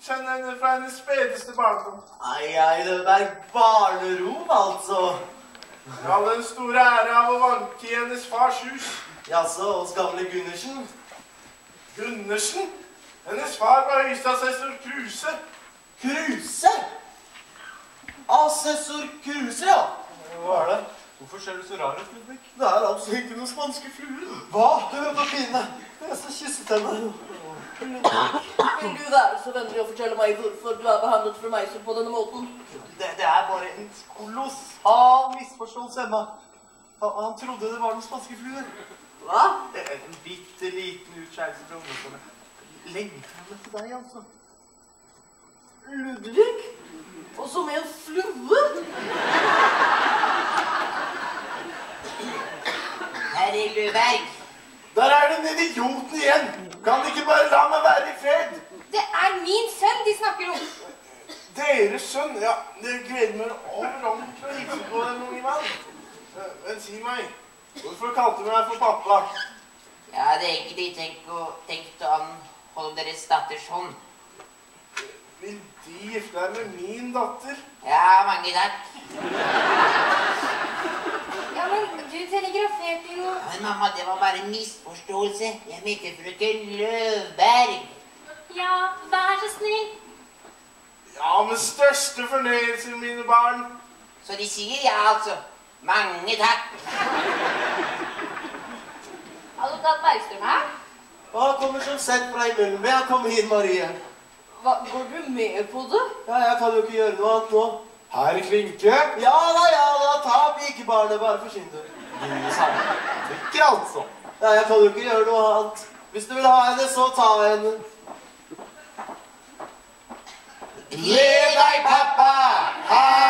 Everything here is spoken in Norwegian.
kjenner henne fra hennes spedeste barndom. Nei, Løvberg, barnerom, altså. Jeg hadde den store ære av å vanke i hennes fars hus. Jaså, hos gamle Gundersen? Gundersen? Hennes far var høystadsessor Kruse. Kruse? Assessor Kruse, ja. Hva er det? Hvorfor ser du så rar ut, Ludvig? Det er altså ikke noen spanske fluer. Hva? Du hør på pinne. Jeg skal kysse henne. Vil du være så vennlig å fortelle meg hvorfor du er behandlet for meg på denne måten? Det er bare en kolossal misforståelse, Emma. Han trodde det var noen spanske fluer. Hva? En bitte liten utskjærelse fra ungdomsene. Legg frem det til deg, altså. Ludvig? Og som en flue? Herre Løvberg. Der er den idioten igjen! Kan de ikke bare la meg være i fred? Det er min sønn de snakker om. Deres sønn? Ja, det gleder meg overordentlig å hilse på den unge mann. Men si meg, hvorfor kalte du meg for pappa? Jeg hadde egentlig tenkt å anholde deres datters hånd. Vil de gifte deg med min datter? Ja, mange takk. Ja, men du telegraferte jo. Men mamma, det var bare en misforståelse. Jeg mente frøken Løvberg. Ja, vær så snill. Ja, med største fornøyelse, mine barn. Så de sier ja, altså. Mange takk. Advokat Bergstrøm her? Han kommer som sett fra himmelen. Ved kom inn, Marie. Hva, går du med på det? Ja, jeg kan jo ikke gjøre noe annet nå. Herr Klinke? Ja da, ta pikebarnet, bare forsyn du. Ikke altså. Ja, jeg kan jo ikke gjøre noe annet. Hvis du vil ha henne, så ta henne. Le deg, pappa! Ha